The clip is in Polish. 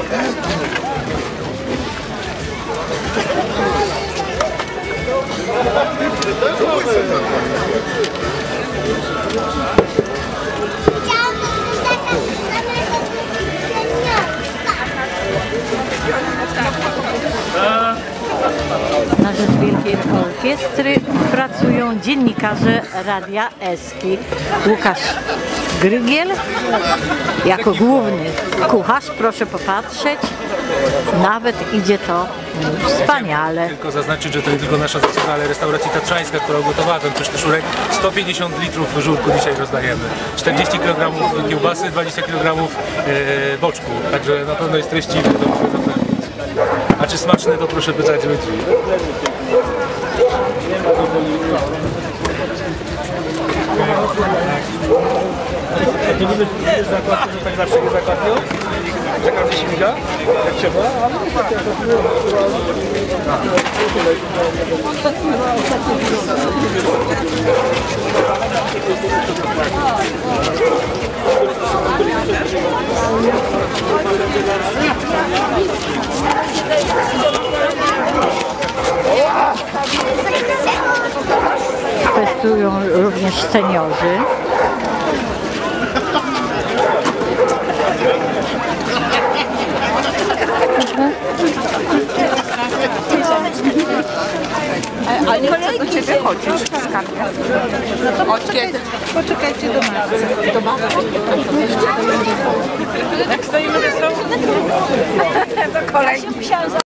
Na rzecz Wielkiej Orkiestry pracują dziennikarze Radia Eski. Łukasz Grygiel jako główny kucharz, proszę popatrzeć, nawet idzie to wspaniale. Tylko zaznaczyć, że to nie tylko nasza zasługa, ale restauracja tatrzańska, która ugotowała ten pyszny szurek. 150 litrów żurku dzisiaj rozdajemy. 40 kg kiełbasy, 20 kg boczku. Także na pewno jest treściwy, to muszę zapewnić. A czy smaczne, to proszę pytać ludzi. A ty lubisz zakładkę, że tak zawsze nie zakładnią? Że każdy się miga? Jak trzeba? Testują również seniorzy. Ale nie chcę do ciebie chodzić w skarbie. No to poczekajcie do marca. Do marca? Jak stoimy do stołu? Do kolejki.